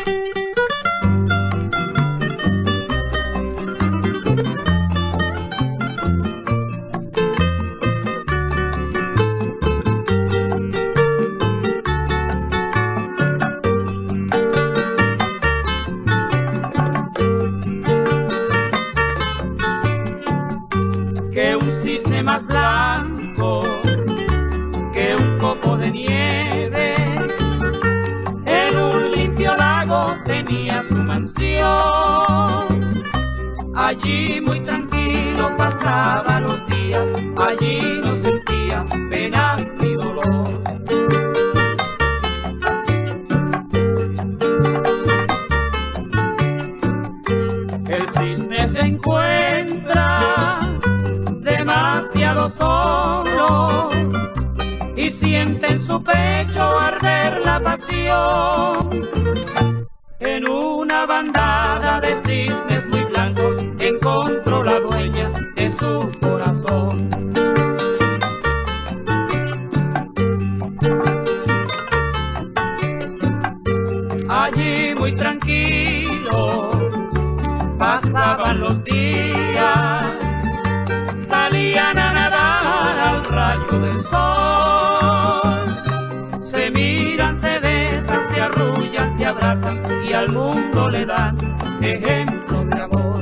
Que un cisne más blanco que un copo de nieve, en un limpio lago tenía su mansión. Allí muy tranquilo pasaba los días, allí no sentía penas ni dolor. El cisne se encuentra demasiado solo y siente en su pecho arder la pasión. En una bandada de cisnes muy blancos encontró la dueña de su corazón. Allí muy tranquilos pasaban los días, salían a nadar al rayo del sol. Se miran, se besan, se arrullan, se abrazan y al mundo le dan ejemplo de amor.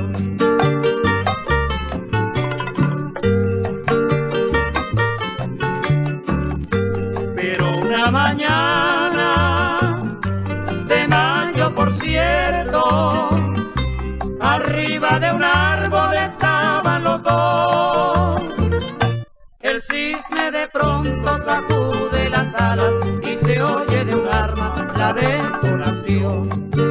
Pero una mañana de mayo, por cierto, arriba de un árbol estaban los dos. El cisne de pronto sacude las alas y se oye de un arma la detonación.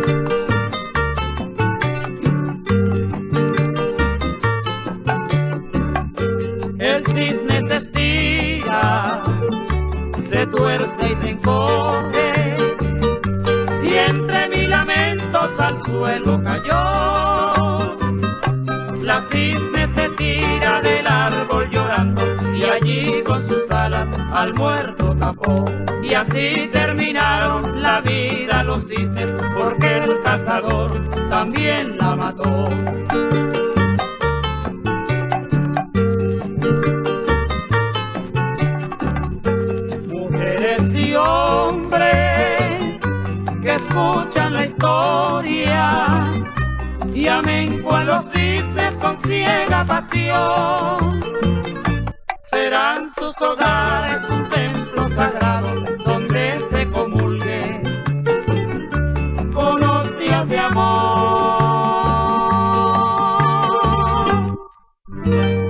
El cisne se estira, se tuerce y se encoge, y entre mil lamentos al suelo cayó. La cisne se tira del árbol llorando y allí con sus alas al muerto tapó. Y así terminaron la vida los cisnes, porque el cazador también la mató. Mujeres y hombres que escuchan la historia y amenguan los cisnes con ciega pasión. Serán sus hogares un templo sagrado donde se comulgue con hostias de amor.